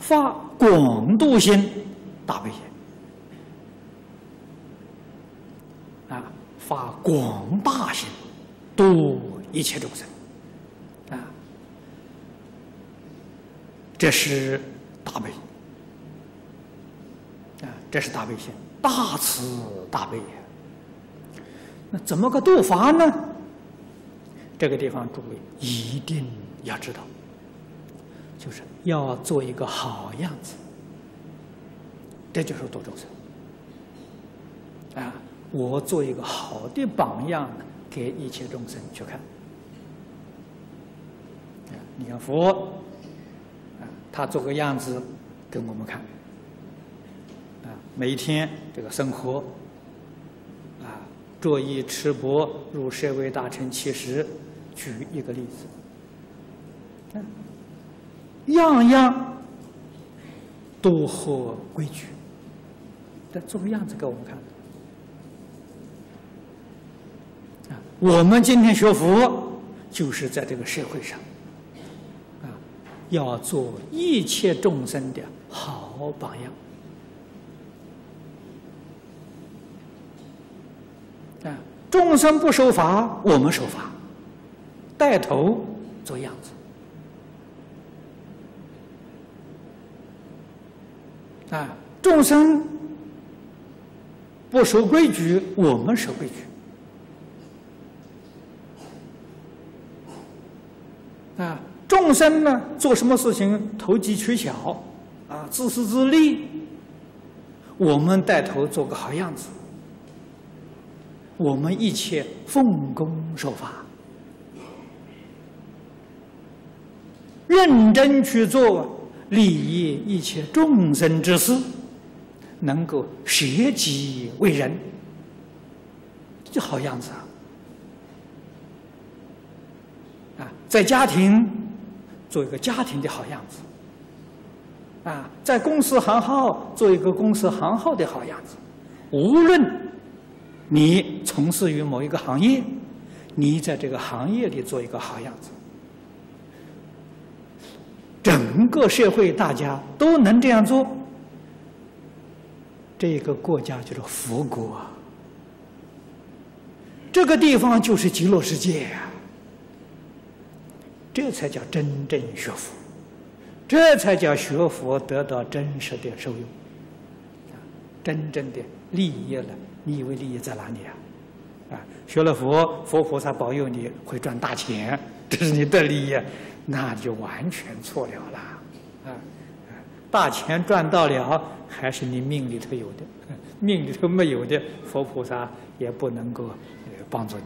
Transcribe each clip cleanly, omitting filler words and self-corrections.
发广度心大悲心啊，发广大心度一切众生啊，这是大悲啊，这是大悲心，大慈大悲也。那怎么个度法呢？这个地方诸位一定要知道，就是要做一个好样子，这就是度众生啊！我做一个好的榜样给一切众生去看。你看佛啊，他做个样子给我们看啊，每一天这个生活啊，着衣吃帛，入舍卫大乘70。举一个例子，样样都合规矩，这做个样子给我们看。我们今天学佛，就是在这个社会上，要做一切众生的好榜样。众生不守法，我们守法。带头做样子啊！众生不守规矩，我们守规矩啊！众生呢，做什么事情投机取巧啊，自私自利，我们带头做个好样子，我们一切奉公守法。认真去做利益一切众生之事，能够舍己为人，这好样子啊！在家庭做一个家庭的好样子啊，在公司行号做一个公司行号的好样子。无论你从事于某一个行业，你在这个行业里做一个好样子。整个社会大家都能这样做，这个国家就是佛国啊，这个地方就是极乐世界啊，这才叫真正学佛，这才叫学佛得到真实的受用，真正的利益了。你以为利益在哪里啊？学了佛，佛菩萨保佑你会赚大钱，这是你的利益。那就完全错了啦！大钱赚到了，还是你命里头有的，命里头没有的，佛菩萨也不能够帮助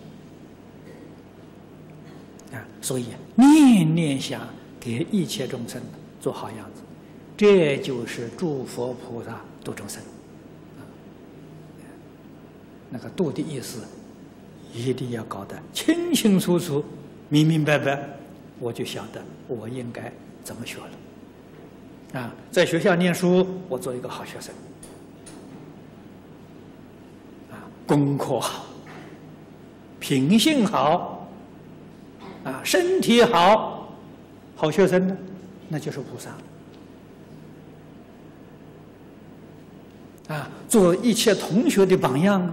你。所以念念想给一切众生做好样子，这就是诸佛菩萨度众生。那个度的意思，一定要搞得清清楚楚、明明白白。我就晓得我应该怎么学了。在学校念书，我做一个好学生。功课好，品性好，身体好，好学生呢，那就是菩萨。做一切同学的榜样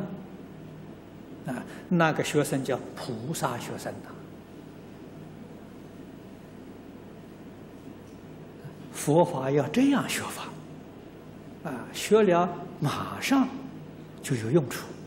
那个学生叫菩萨学生呐。佛法要这样学法，学了马上就有用处。